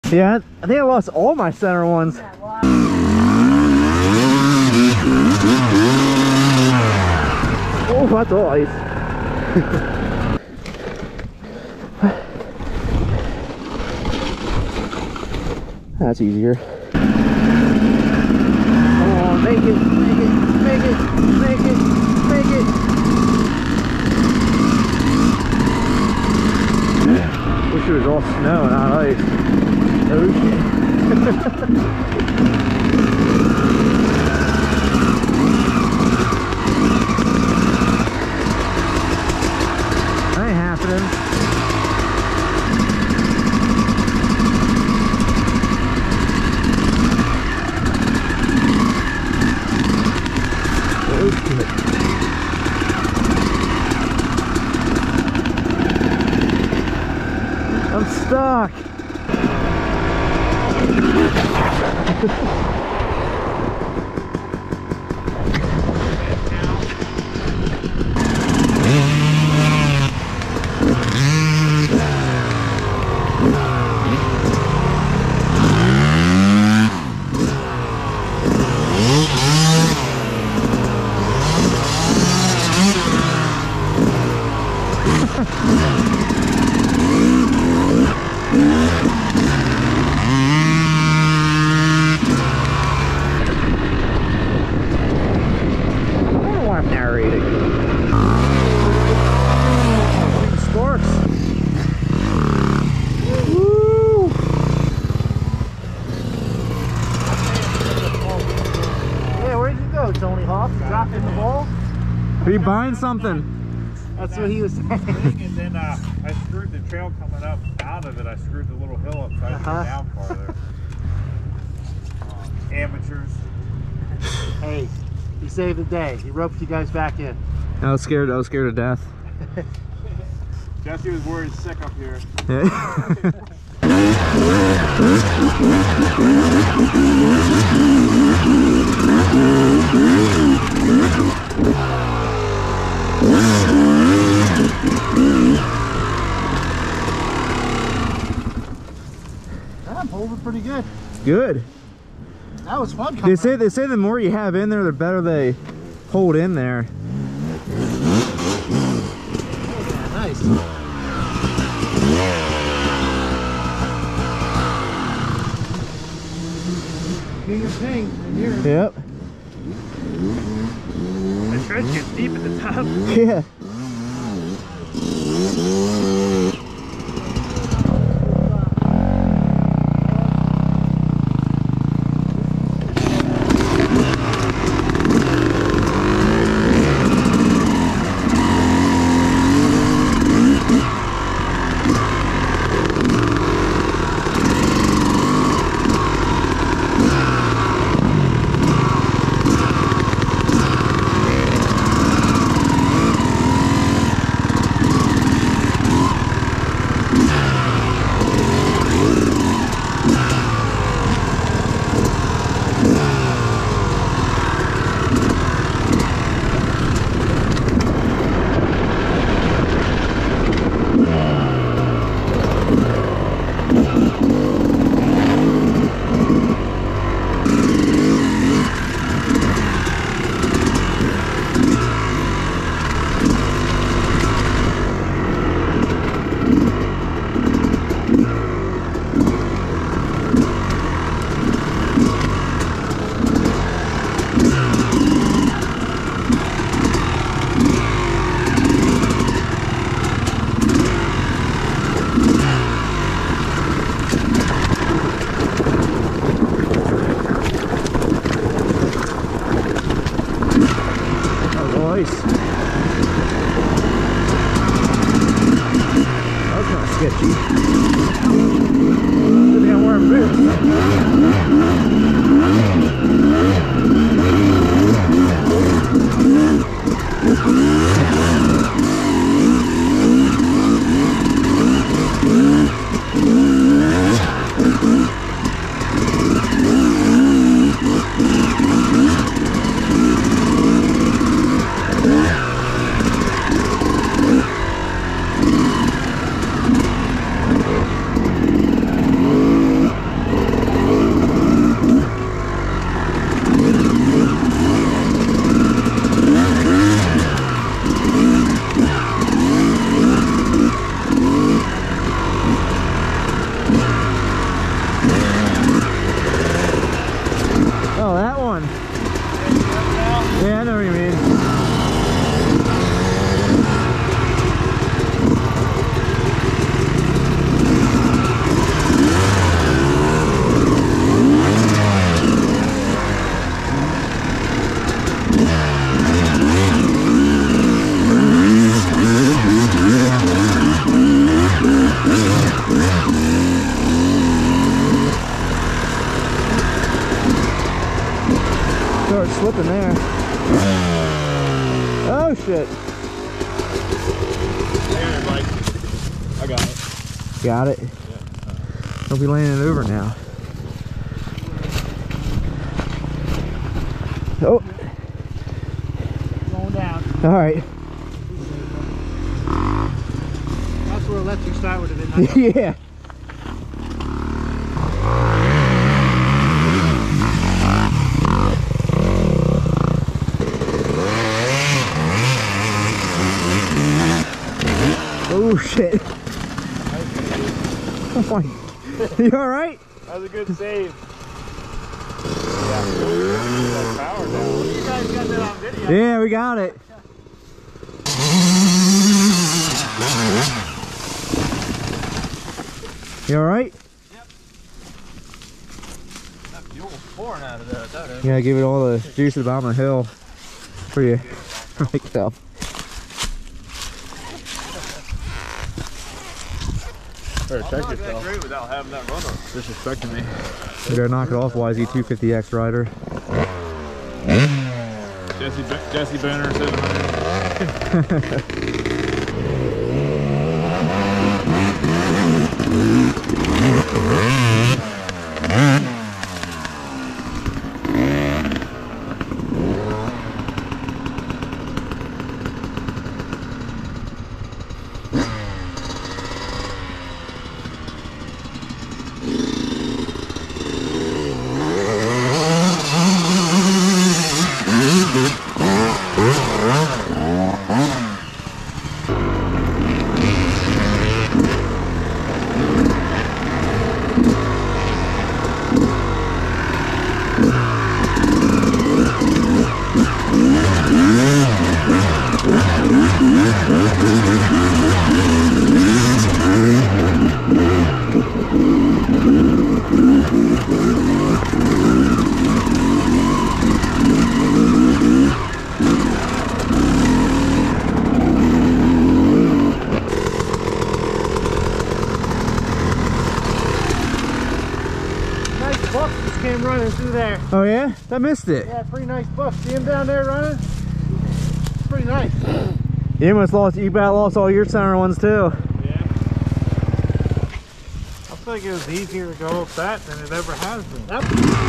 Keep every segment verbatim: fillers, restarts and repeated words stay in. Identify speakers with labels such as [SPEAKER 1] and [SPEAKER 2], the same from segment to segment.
[SPEAKER 1] Yeah, I think I lost all my center ones.
[SPEAKER 2] Yeah, well,
[SPEAKER 1] Oh, that's all ice. That's easier. Come on, make it, make it, make it, make it, make it. Wish it was all snow, not ice. Ocean. That ain't happening. I'm stuck. Are you buying something?
[SPEAKER 3] That's what he was saying. And then uh, I screwed the trail coming up out of it. I screwed the little hill up so I could
[SPEAKER 2] Uh-huh.
[SPEAKER 3] go down farther. Um, amateurs.
[SPEAKER 2] Hey, he saved the day. He roped you guys back in.
[SPEAKER 1] I was scared. I was scared to death.
[SPEAKER 3] Jesse was worried sick up here.
[SPEAKER 1] Yeah.
[SPEAKER 2] I'm holding pretty good.
[SPEAKER 1] Good.
[SPEAKER 2] That was fun.
[SPEAKER 1] They say they say the more you have in there, the better they hold in there.
[SPEAKER 2] Yeah, nice. Hear your ping in here.
[SPEAKER 1] Yep.
[SPEAKER 3] The trench gets deep at the top.
[SPEAKER 1] Yeah. start slipping there. Oh shit.
[SPEAKER 3] There, Mike. I got it.
[SPEAKER 1] Got it?
[SPEAKER 3] Yeah.
[SPEAKER 1] Don't be laying it over now. Oh.
[SPEAKER 2] Going down.
[SPEAKER 1] Alright.
[SPEAKER 2] That's where electric start would have been.
[SPEAKER 1] Yeah. Oh shit. Oh my. You alright?
[SPEAKER 3] That was a good save. Yeah. Power down. You guys got that on video.
[SPEAKER 1] Yeah, we got it. You alright?
[SPEAKER 3] Yep. That fuel's pouring out of there. That is.
[SPEAKER 1] Yeah, give it all the juice at the bottom of the hill for you. Right up.
[SPEAKER 3] Better check yourself. Great without having that runner disrespecting me.
[SPEAKER 1] You better knock it off, Y Z two fifty X rider.
[SPEAKER 3] Jesse Jesse Banner seven hundred.
[SPEAKER 2] Came running through there.
[SPEAKER 1] Oh yeah? I missed it.
[SPEAKER 2] Yeah, pretty nice buck. See him down there running? It's pretty nice.
[SPEAKER 1] You almost lost, you about lost all your center ones too.
[SPEAKER 3] Yeah. I feel like it was easier to go up that than it ever has been.
[SPEAKER 2] Yep.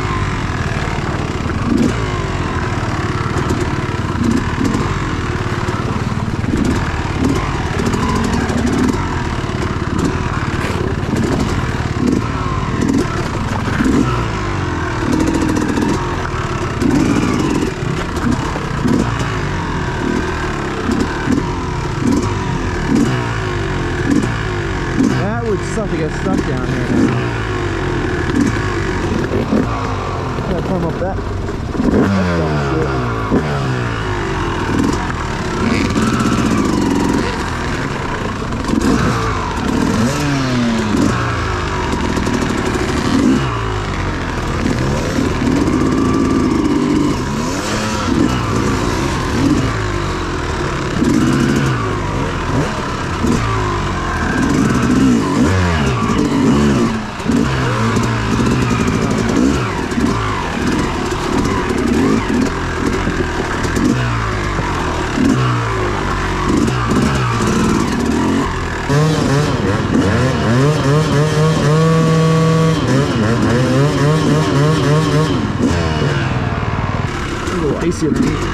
[SPEAKER 1] Stuff to get stuck down here now. Gotta climb up that. That's dumb shit. A little icy underneath.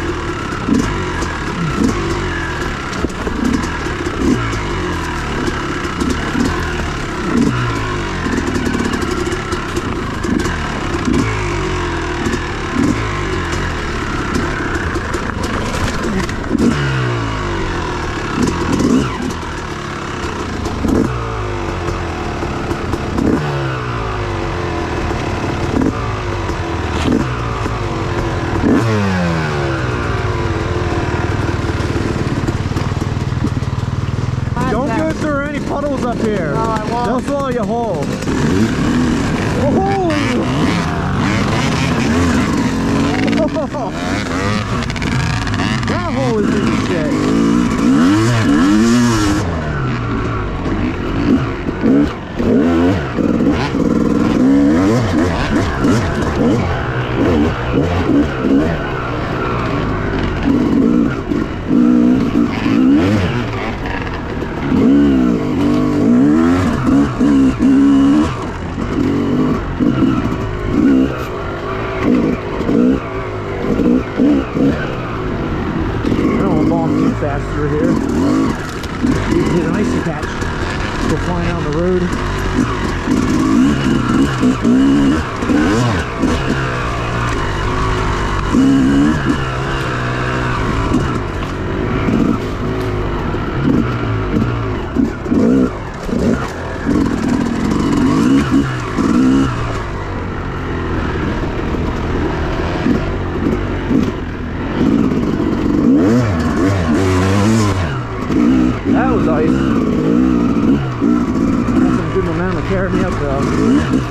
[SPEAKER 1] I don't want to bomb too fast through here. You can hit an icy patch. Go flying down the road. That was ice. That's some good momentum to carry me up though.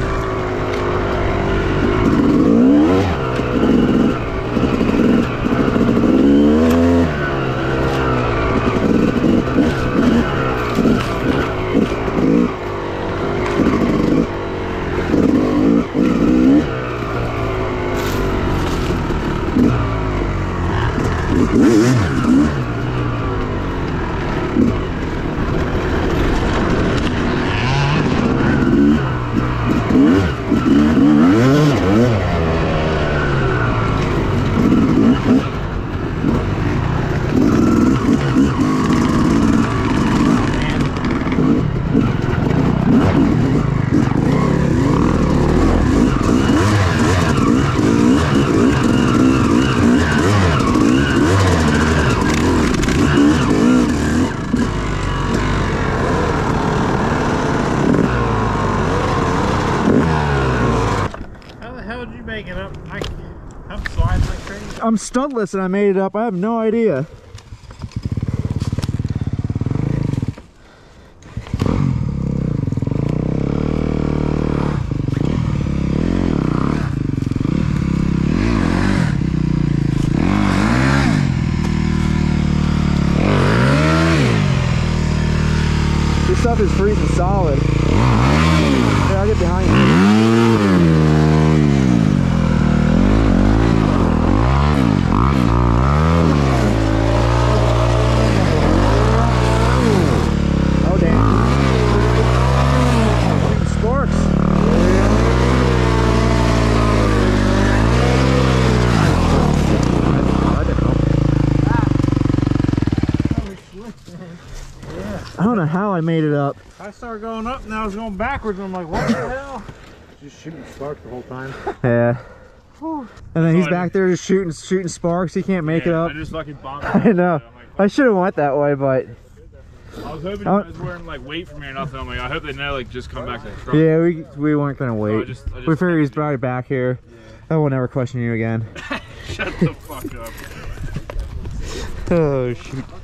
[SPEAKER 1] I'm stuntless and I made it up. I have no idea. This stuff is freezing solid. Here, I'll get behind you. I don't know how I made it up.
[SPEAKER 3] I started going up and I was going backwards and I'm like, what the hell?
[SPEAKER 2] Just shooting sparks the whole time.
[SPEAKER 1] Yeah. Whew. And then he's back there just shooting shooting sparks. He can't make
[SPEAKER 3] yeah,
[SPEAKER 1] it up.
[SPEAKER 3] I just fucking bombed.
[SPEAKER 1] I know. Like, I should have went that way, but
[SPEAKER 3] I was hoping you guys weren't like wait for me or nothing. I'm like, I hope they know like just come back to the truck.
[SPEAKER 1] Yeah, we we weren't gonna wait.
[SPEAKER 3] So I just, I just
[SPEAKER 1] we figured he's probably back here. Yeah. I will never question you again.
[SPEAKER 3] Shut the fuck up.
[SPEAKER 1] Oh shoot.